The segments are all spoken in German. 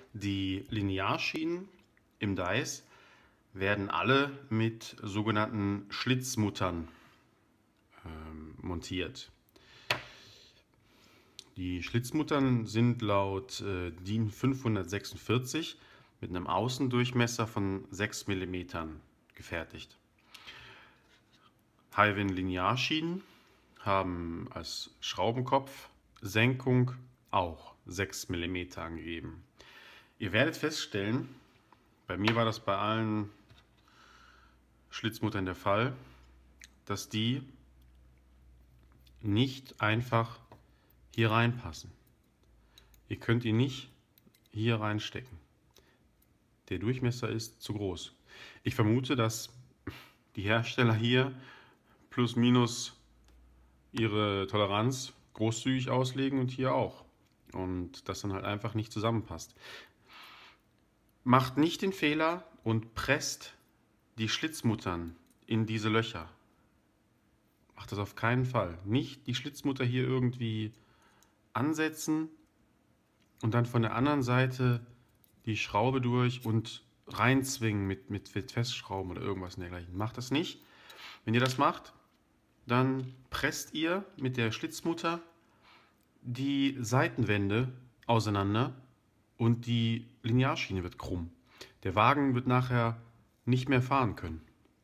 Die Linearschienen im Dies werden alle mit sogenannten Schlitzmuttern montiert. Die Schlitzmuttern sind laut DIN 546 mit einem Außendurchmesser von 6 mm gefertigt. Hyven Linearschienen haben als Schraubenkopfsenkung auch 6 mm angegeben. Ihr werdet feststellen, bei mir war das bei allen Schlitzmuttern der Fall, dass die nicht einfach hier reinpassen. Ihr könnt ihn nicht hier reinstecken. Der Durchmesser ist zu groß. Ich vermute, dass die Hersteller hier plus minus ihre Toleranz großzügig auslegen und hier auch. Und das dann halt einfach nicht zusammenpasst. Macht nicht den Fehler und presst die Schlitzmuttern in diese Löcher. Macht das auf keinen Fall. Nicht die Schlitzmutter hier irgendwie ansetzen und dann von der anderen Seite die Schraube durch und reinzwingen mit Festschrauben oder irgendwas in dergleichen. Macht das nicht. Wenn ihr das macht, dann presst ihr mit der Schlitzmutter die Seitenwände auseinander und die Linearschiene wird krumm. Der Wagen wird nachher nicht mehr fahren können.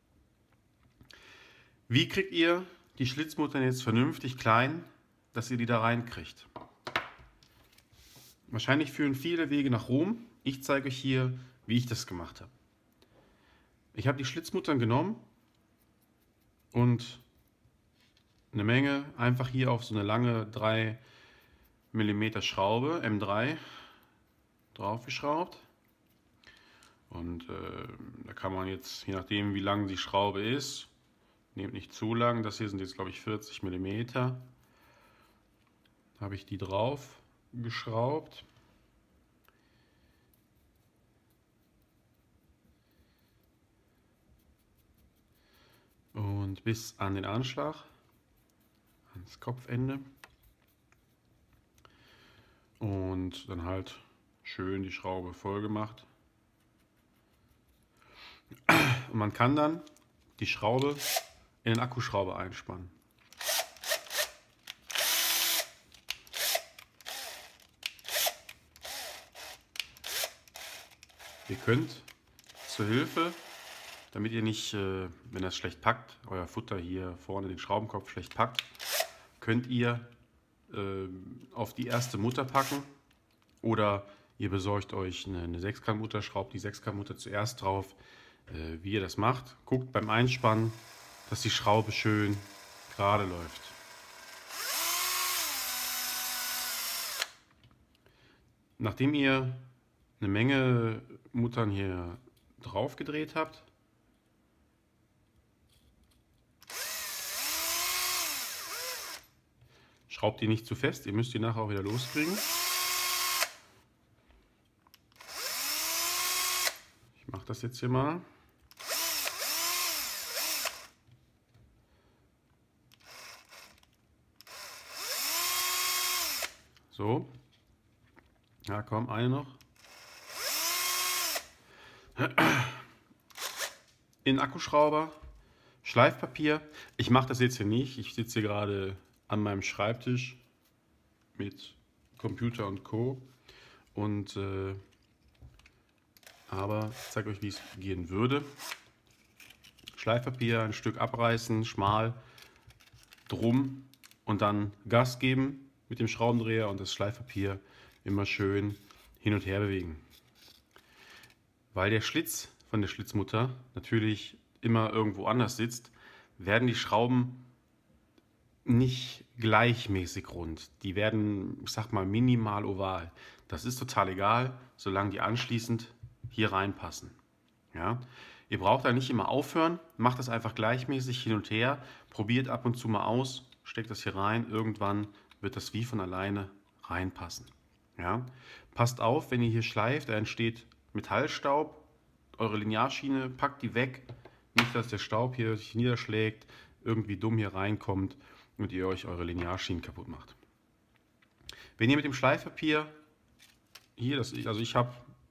Wie kriegt ihr die Schlitzmuttern jetzt vernünftig klein, dass ihr die da reinkriegt? Wahrscheinlich führen viele Wege nach Rom. Ich zeige euch hier, wie ich das gemacht habe. Ich habe die Schlitzmuttern genommen und eine Menge einfach hier auf so eine lange 3 mm Schraube M3 draufgeschraubt. Und da kann man jetzt, je nachdem wie lang die Schraube ist, nehmt nicht zu lang, das hier sind jetzt glaube ich 40 mm, da habe ich die drauf geschraubt. Und bis an den Anschlag, ans Kopfende. Und dann halt schön die Schraube voll gemacht. Und man kann dann die Schraube in den Akkuschrauber einspannen. Ihr könnt zur Hilfe, damit ihr nicht, wenn das schlecht packt, euer Futter hier vorne den Schraubenkopf schlecht packt, könnt ihr auf die erste Mutter packen oder ihr besorgt euch eine Sechskantmutter, schraubt die Sechskantmutter zuerst drauf. Wie ihr das macht, guckt beim Einspannen, dass die Schraube schön gerade läuft. Nachdem ihr eine Menge Muttern hier drauf gedreht habt, schraubt die nicht zu fest, ihr müsst die nachher auch wieder loskriegen. Ich mache das jetzt hier mal. So. Ja, komm, eine noch. In Akkuschrauber, Schleifpapier. Ich mache das jetzt hier nicht. Ich sitze hier gerade an meinem Schreibtisch mit Computer und Co. Und aber ich zeige euch, wie es gehen würde. Schleifpapier, ein Stück abreißen, schmal, drum und dann Gas geben mit dem Schraubendreher und das Schleifpapier immer schön hin und her bewegen. Weil der Schlitz von der Schlitzmutter natürlich immer irgendwo anders sitzt, werden die Schrauben nicht gleichmäßig rund. Die werden, ich sag mal, minimal oval. Das ist total egal, solange die anschließend hier reinpassen. Ja? Ihr braucht da nicht immer aufhören, macht das einfach gleichmäßig hin und her, probiert ab und zu mal aus, steckt das hier rein, irgendwann wird das wie von alleine reinpassen. Ja? Passt auf, wenn ihr hier schleift, da entsteht Metallstaub, eure Linearschiene, packt die weg, nicht, dass der Staub hier sich niederschlägt, irgendwie dumm hier reinkommt und ihr euch eure Linearschienen kaputt macht. Wenn ihr mit dem Schleifpapier hier, also ich habe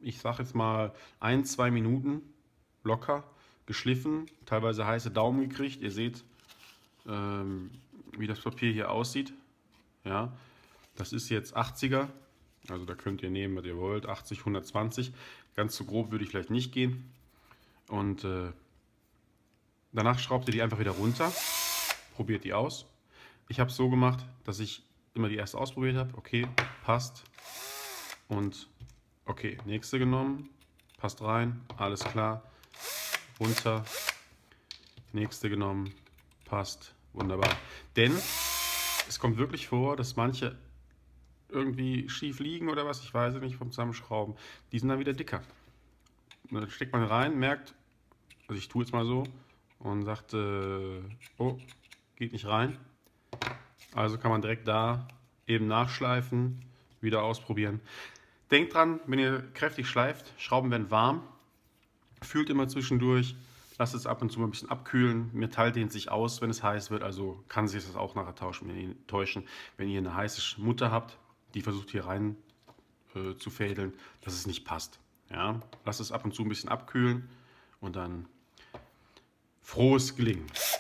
ich sage jetzt mal 1, 2 Minuten locker geschliffen, teilweise heiße Daumen gekriegt. Ihr seht, wie das Papier hier aussieht. Ja, das ist jetzt 80er, also da könnt ihr nehmen, was ihr wollt, 80, 120. Ganz so grob würde ich vielleicht nicht gehen. Und danach schraubt ihr die einfach wieder runter, probiert die aus. Ich habe es so gemacht, dass ich immer die erste ausprobiert habe. Okay, passt. Und okay, nächste genommen, passt rein, alles klar. Runter, nächste genommen, passt, wunderbar. Denn es kommt wirklich vor, dass manche irgendwie schief liegen oder was, ich weiß es nicht, vom Zusammenschrauben. Die sind dann wieder dicker. Und dann steckt man rein, merkt, also ich tue jetzt mal so und sagt, oh, geht nicht rein. Also kann man direkt da eben nachschleifen, wieder ausprobieren. Denkt dran, wenn ihr kräftig schleift, Schrauben werden warm. Fühlt immer zwischendurch, lasst es ab und zu mal ein bisschen abkühlen. Metall dehnt sich aus, wenn es heiß wird, also kann sich das auch nachher täuschen, wenn ihr eine heiße Mutter habt, die versucht hier rein zu fädeln, dass es nicht passt. Ja? Lasst es ab und zu ein bisschen abkühlen und dann frohes Gelingen.